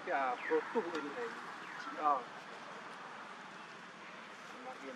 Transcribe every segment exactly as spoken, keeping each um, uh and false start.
cái pro tu bên này chỉ ở mà yên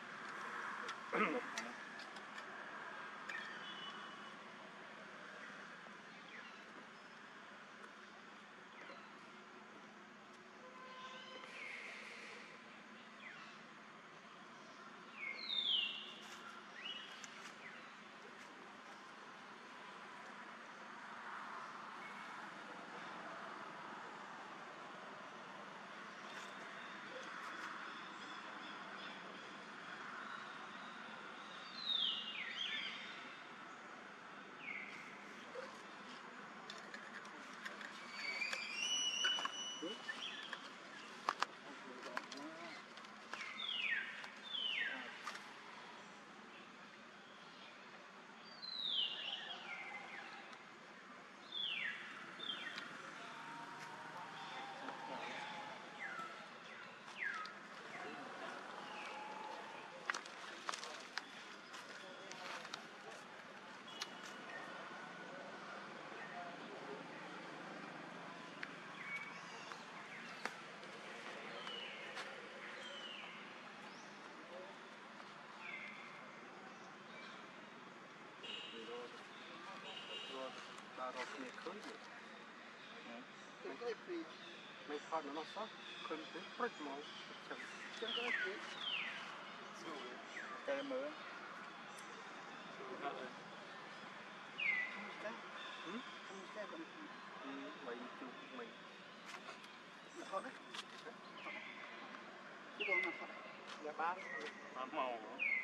ta rồi kia khơi vậy, cái cái mấy con nó sót khơi tới rất máu, chẳng chẳng có gì, cái mới, không cái không vậy chụp mình, thôi đấy, chứ còn mà thôi, là bán, bán màu,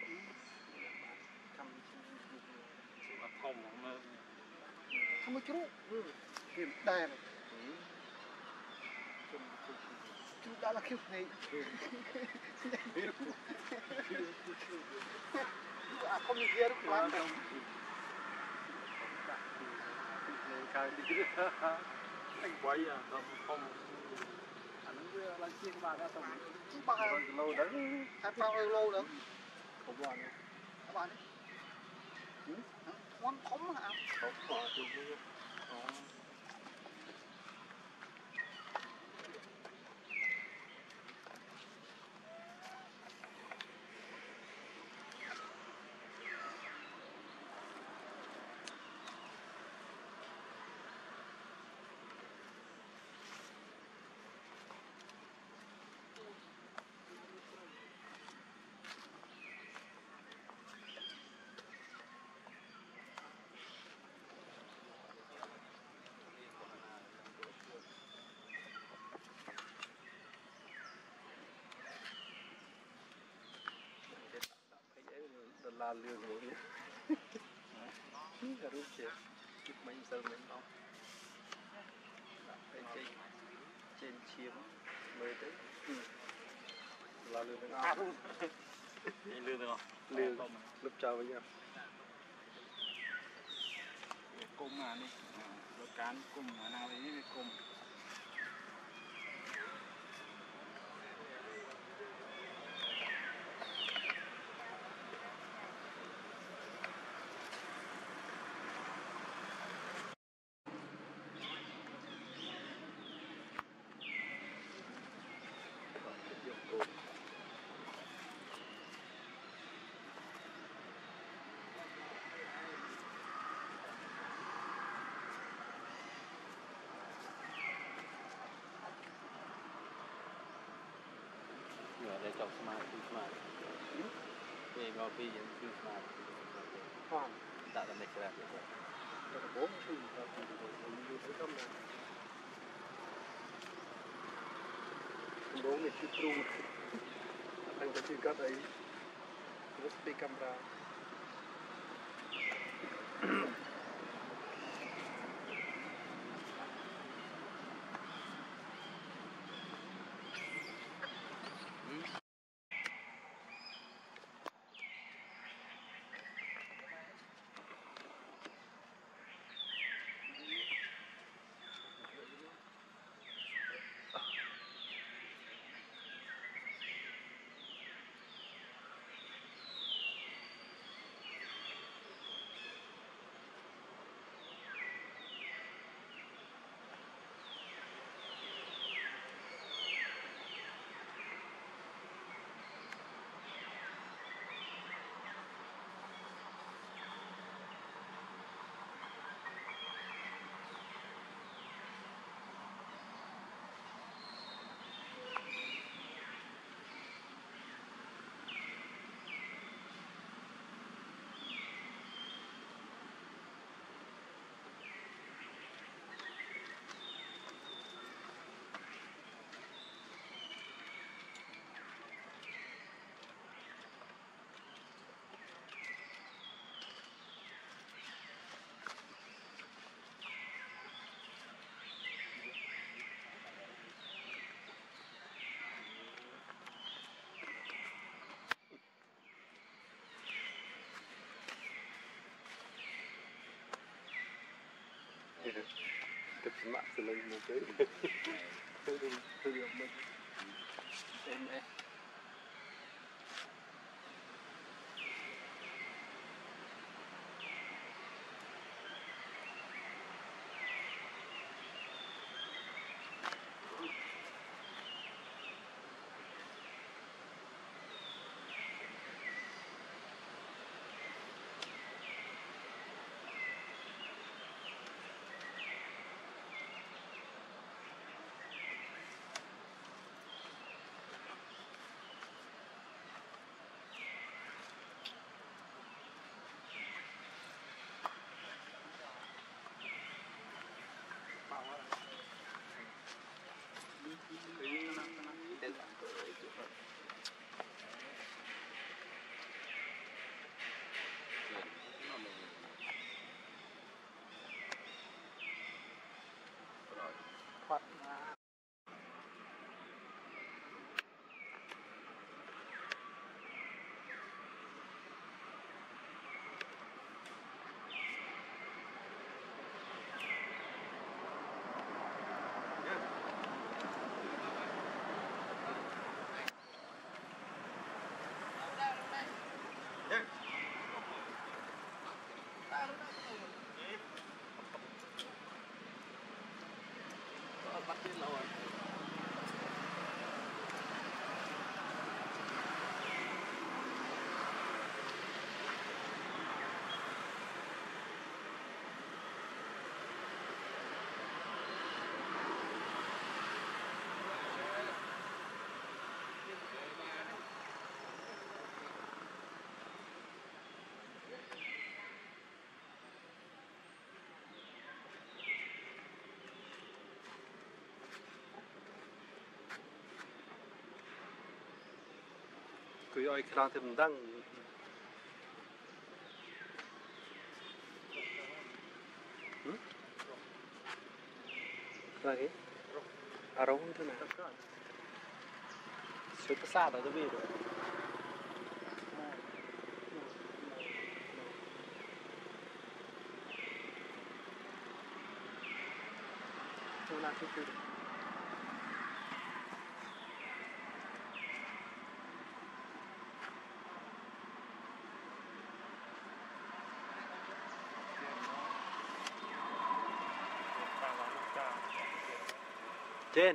cầm là thông mà không có chú, kiếm đèn, chú đã là kiểu này, à không như kia đúng không? Cái đi, anh quay à, không không, anh nói là chiên ba đã xong, ba lâu đấy, hai bao lâu nữa, không bao nữa, các bạn đấy. Quán thống hả? Thống hả? Đúng rồi. là lừa người cái rút chết chụp mấy giờ mình không cái trên trên chiếm mới tới là lừa người à luôn lừa được không lừa lúc chào bây giờ cung à đi rồi cán cung ở nào đấy cái cung để chọc smart smart về ngồi phi những thứ smart hoàn tạo ra được cái là bốn thứ là thì mình sẽ không là bốn người chụp luôn anh có chụp cái đấy nó sẽ camera Cái mạng sẽ lên một cái thư đường thư đường mình em em thoát bắt đến lâu rồi. Cứ ơi khăn thêm đăng lagi arah itu nah sudah sada tu biru Jonna tu biru Trên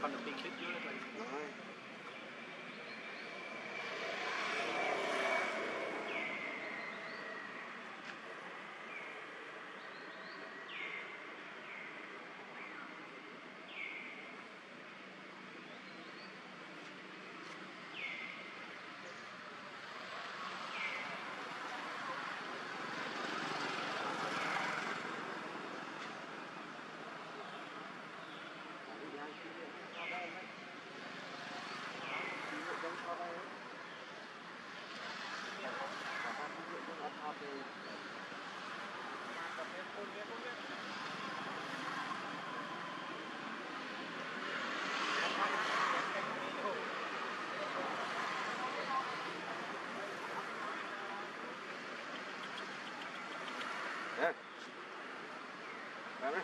Còn được bị khít dưới này. Nói. Nè. Nè.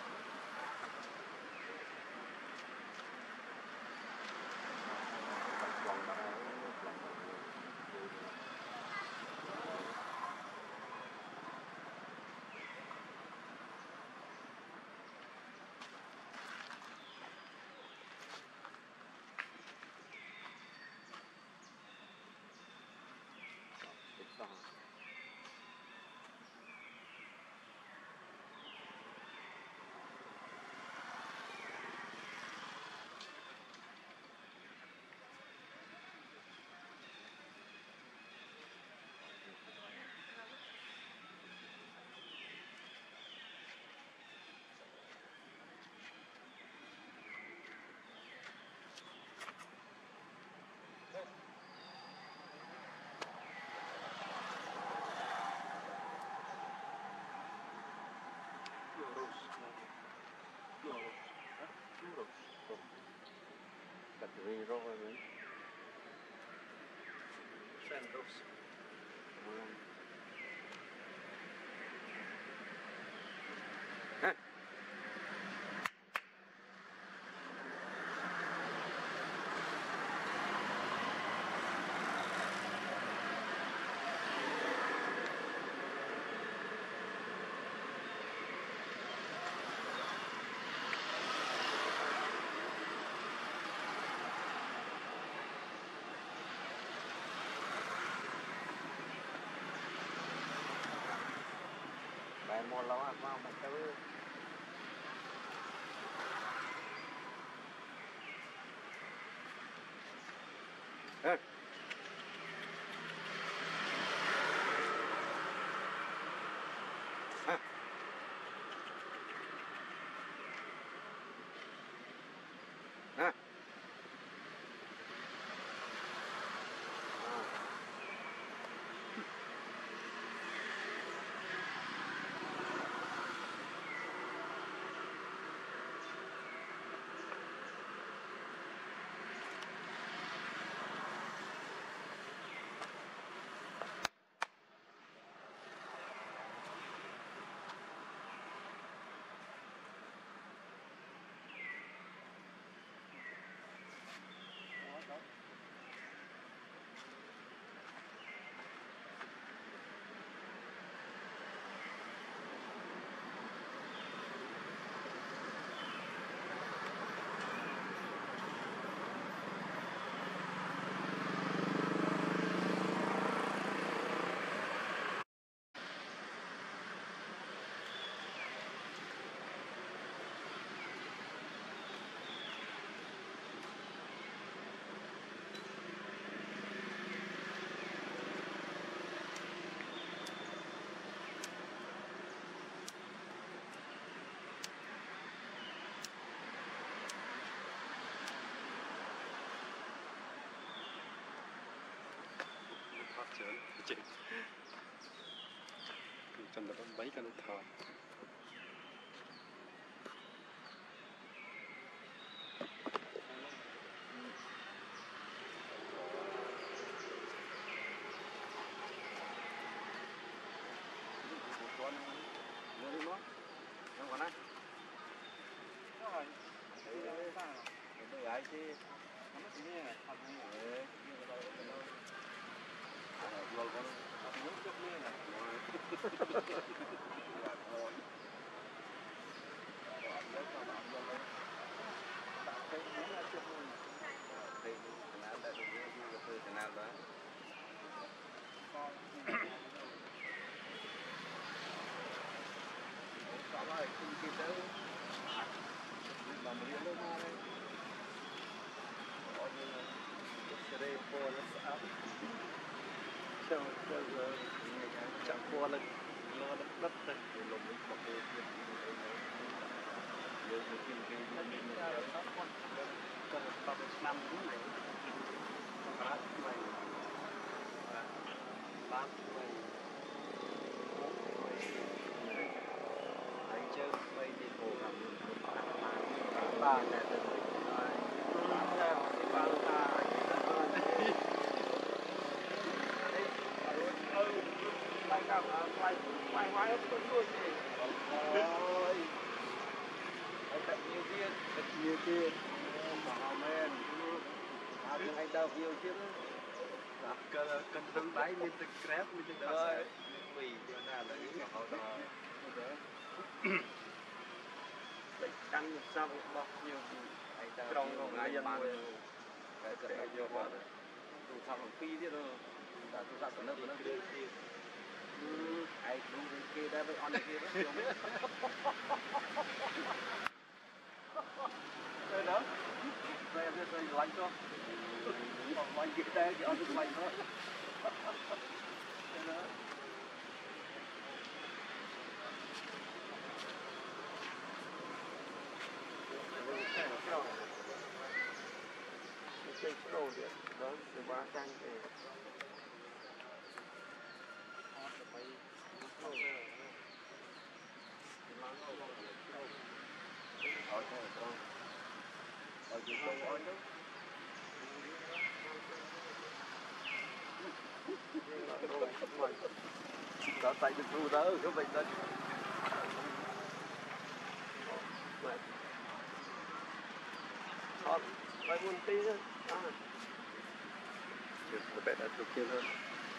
Rô rồi đấy. Sen rose. Ha. Bài mua lâu à, vào một cái ê. À. À. Chớn, chỉnh. Chân nó bấy cái nó thò. Con nó đi nó. Nó còn này. Rồi. Đấy sao? Cái ai chứ. Nó chỉ nghe này, thật như vậy. Rồi con ăn nước chút nữa này. Là ngon. Rồi ăn nước cho bạn vô lên. Bạn thấy miếng này Có rồi, không kịp đâu. Mà mình đi lên đây. Có như là cái phô nó sắp. Cho cho chậm phô lên lo đất đất này, rồi lồng mình bọc vô kia. Rồi mình kim kim mình ra sắp con. Còn tập năm cũng này. Bát này. Bát này. Anh chơi bay đi hồ làm ba nè từ ba ba ta bay cao bay bay bay hết tuần luôn gì ôi thật nhiều tiền thật nhiều tiền mà men à nhưng anh đâu nhiều chứ cần cần tương đáy lên từ crab lên từ rồi vì điều nào là những họ đó căng sao bọc nhiều trong không ai dân mua cái cái nhiều quá tụ sao còn phi thế rồi là tụ sao còn lớp nó kia ai cũng kia đây với on kia đó đây đó đây em đây lạnh cho còn lạnh kia đây thì on được lạnh thôi đây đó cái đồ điện đó từ ba trang thì đó tay được ru đó cái bệnh đó phải buồn tí nữa à nó bé đã chụp kia hơn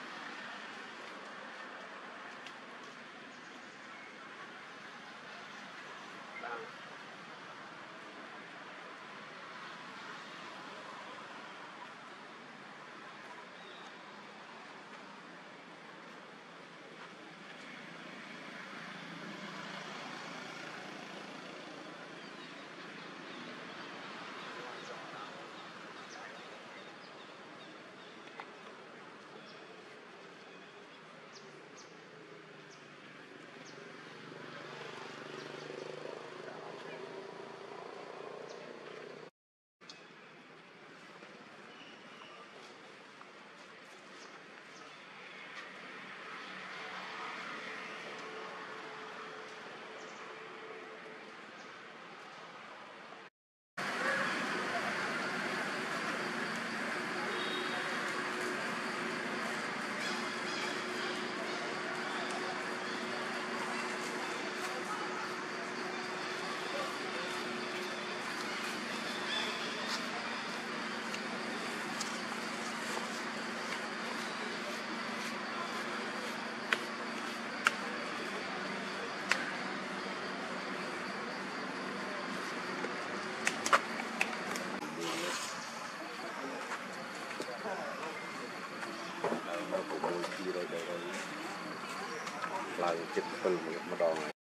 lại chụp từ một đòn này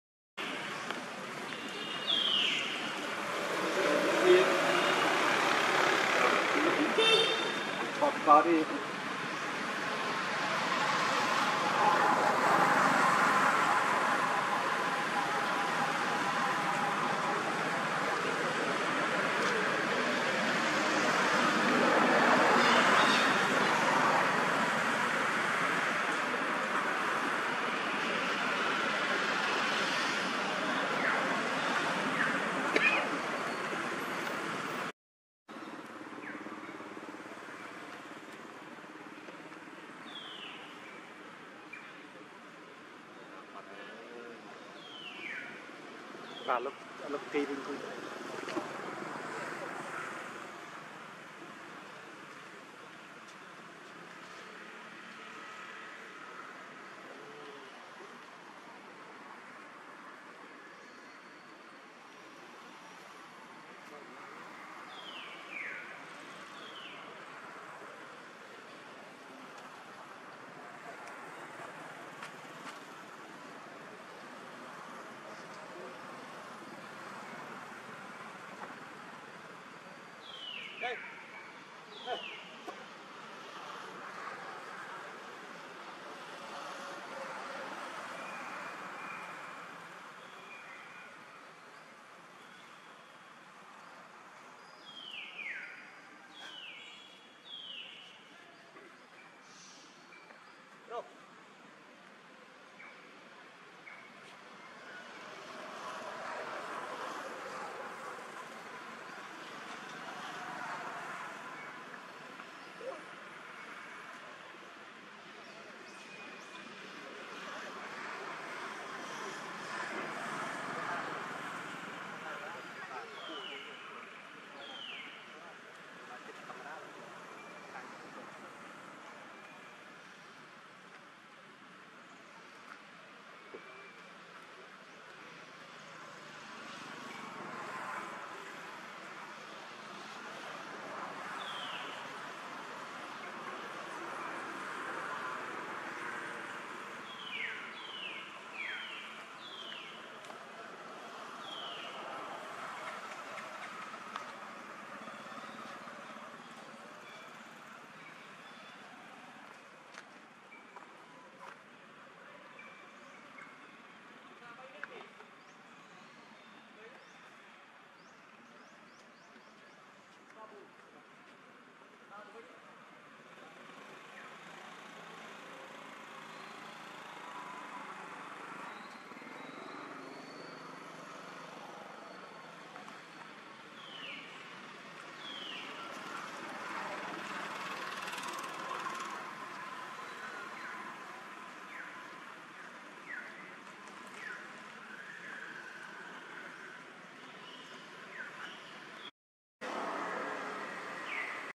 có có đi và lúc lúc kỳ bình